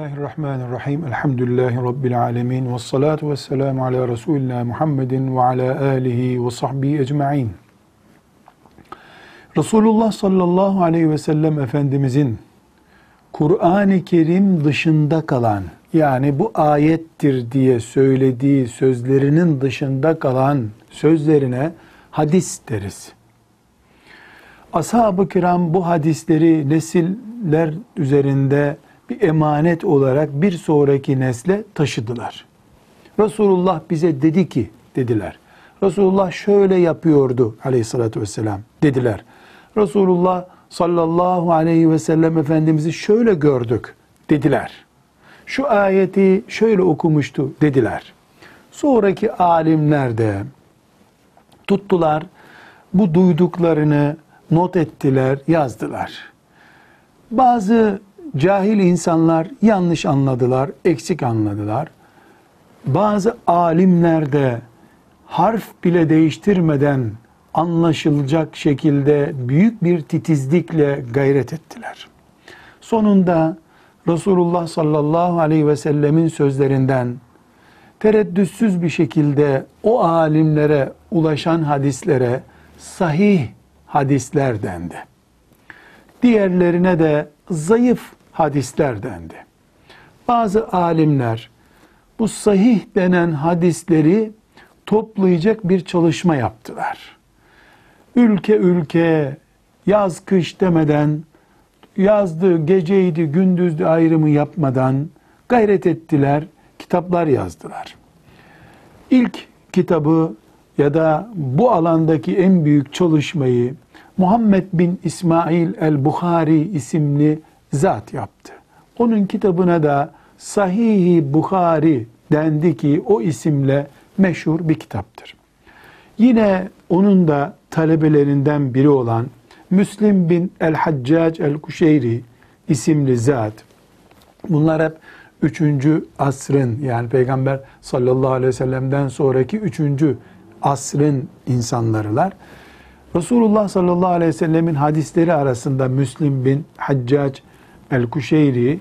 Bismillahirrahmanirrahim. Elhamdülillahi Rabbil alemin. Vessalatu vesselamu ala Resulina Muhammedin ve ala alihi ve sahbihi ecma'in. Resulullah sallallahu aleyhi ve sellem Efendimizin Kur'an-ı Kerim dışında kalan, yani bu ayettir diye söylediği sözlerinin dışında kalan sözlerine hadis deriz. Ashab-ı kiram bu hadisleri nesiller üzerinde bir emanet olarak bir sonraki nesle taşıdılar. Resulullah bize dedi ki dediler. Resulullah şöyle yapıyordu aleyhissalatü vesselam dediler. Resulullah sallallahu aleyhi ve sellem Efendimiz'i şöyle gördük dediler. Şu ayeti şöyle okumuştu dediler. Sonraki alimler de tuttular, bu duyduklarını not ettiler, yazdılar. Bazı cahil insanlar yanlış anladılar, eksik anladılar. Bazı alimler de harf bile değiştirmeden anlaşılacak şekilde büyük bir titizlikle gayret ettiler. Sonunda Resulullah sallallahu aleyhi ve sellemin sözlerinden tereddütsüz bir şekilde o alimlere ulaşan hadislere sahih hadisler dendi. Diğerlerine de zayıf hadisler dendi. Bazı alimler bu sahih denen hadisleri toplayacak bir çalışma yaptılar. Ülke ülke, yaz kış demeden, yazdı, geceydi, gündüzdü ayrımı yapmadan gayret ettiler, kitaplar yazdılar. İlk kitabı ya da bu alandaki en büyük çalışmayı Muhammed bin İsmail el-Bukhari isimli zat yaptı. Onun kitabına da Sahih-i Bukhari dendi ki o isimle meşhur bir kitaptır. Yine onun da talebelerinden biri olan Müslim bin el-Haccac el-Kuşeyri isimli zat. Bunlar hep 3. asrın, yani Peygamber sallallahu aleyhi ve sellem'den sonraki 3. asrın insanlarılar. Resulullah sallallahu aleyhi ve sellemin hadisleri arasında Müslim bin Haccac el-Kuşeyri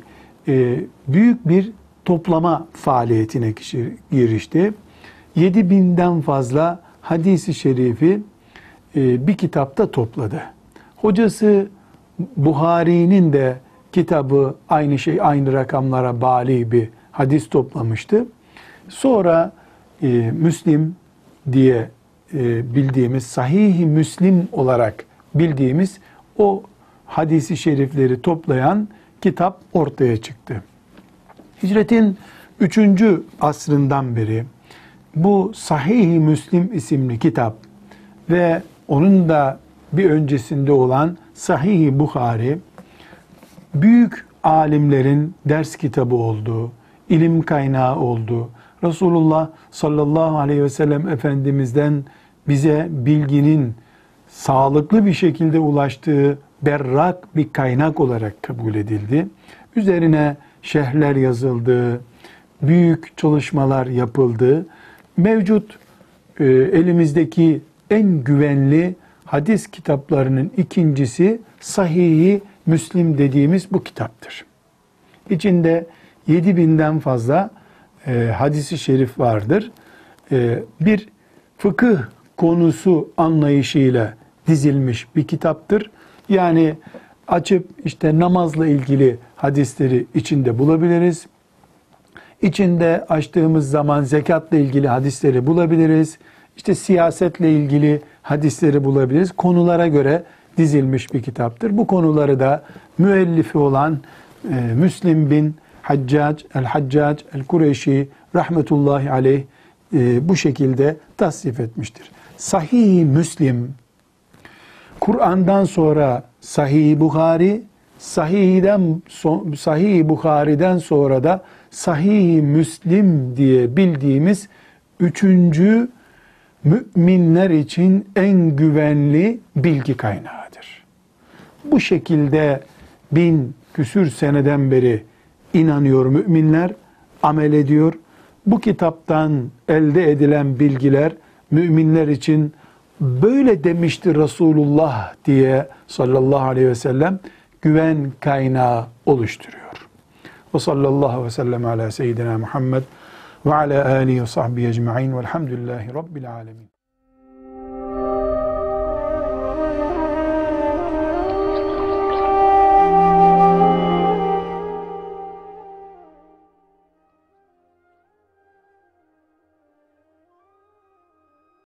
büyük bir toplama faaliyetine girişti. 7.000'den fazla hadisi şerifi bir kitapta topladı. Hocası Buhari'nin de kitabı aynı rakamlara bali bir hadis toplamıştı. Sonra Müslim diye bildiğimiz, Sahih-i Müslim olarak bildiğimiz o hadisi şerifleri toplayan kitap ortaya çıktı. Hicretin 3. asrından beri bu Sahih-i Müslim isimli kitap ve onun da bir öncesinde olan Sahih-i Bukhari büyük alimlerin ders kitabı oldu, ilim kaynağı oldu. Resulullah sallallahu aleyhi ve sellem Efendimiz'den bize bilginin sağlıklı bir şekilde ulaştığı berrak bir kaynak olarak kabul edildi. Üzerine şerhler yazıldı, büyük çalışmalar yapıldı. Mevcut elimizdeki en güvenli hadis kitaplarının ikincisi Sahih-i Müslim dediğimiz bu kitaptır. İçinde 7.000'den fazla hadisi şerif vardır. Bir fıkıh konusu anlayışıyla dizilmiş bir kitaptır. Yani açıp işte namazla ilgili hadisleri içinde bulabiliriz. İçinde açtığımız zaman zekatla ilgili hadisleri bulabiliriz. İşte siyasetle ilgili hadisleri bulabiliriz. Konulara göre dizilmiş bir kitaptır. Bu konuları da müellifi olan Müslim bin Haccac el-Kureyşi rahmetullahi aleyh bu şekilde tasnif etmiştir. Sahih-i Müslim, Kur'an'dan sonra Sahih-i Bukhari, Sahih-i Bukhari'den sonra da Sahih-i Müslim diye bildiğimiz 3. müminler için en güvenli bilgi kaynağıdır. Bu şekilde 1000 küsür seneden beri inanıyor müminler, amel ediyor. Bu kitaptan elde edilen bilgiler müminler için böyle demişti Resulullah diye sallallahu aleyhi ve sellem güven kaynağı oluşturuyor. Ve sallallahu ve sellem ala seyyidina Muhammed ve ala alihi ve sahbihi ecma'in velhamdülillahi rabbil alemin.